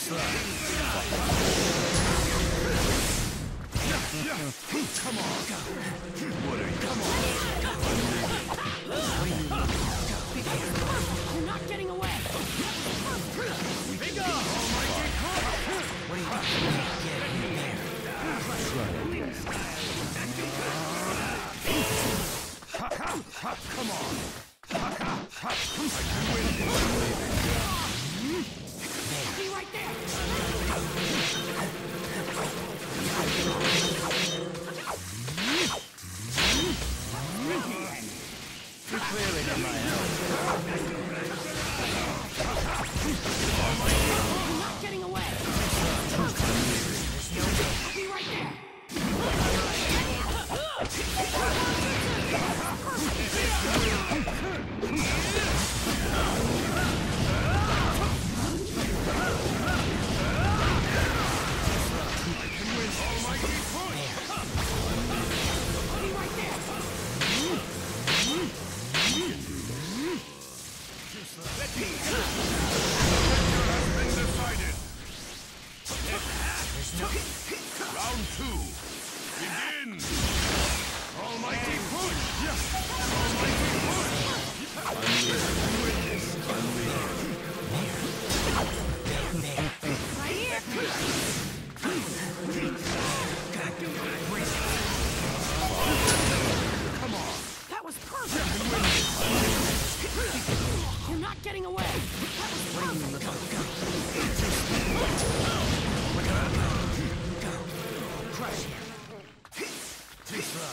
Come on. What are you? Come on. You're not getting away. Big up. What are you doing? Get in there. Come on. I can win this. Be right there. You clearly need my help. You're not getting away. Be right there. Round two. Begin. Almighty push. Almighty push. Come on. That was perfect. You're not getting away. That was perfect. Crush him. Too slow.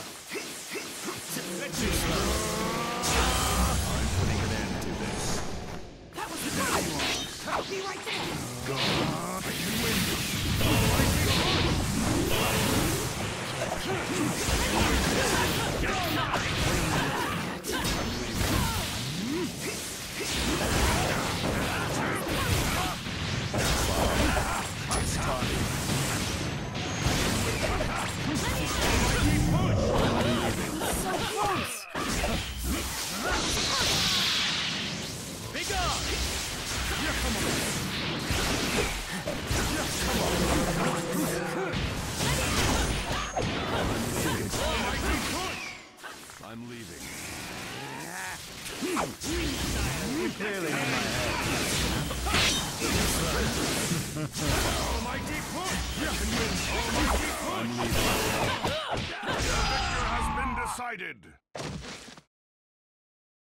I'm putting an end to this. That was perfect. Be right there. I can win this. Almighty So close. Big up! Yeah, come on! Yeah, come on! Almighty push! I'm leaving. You clearly need my help. Almighty push! You can win! Almighty push! I'm leaving. The victor has been decided.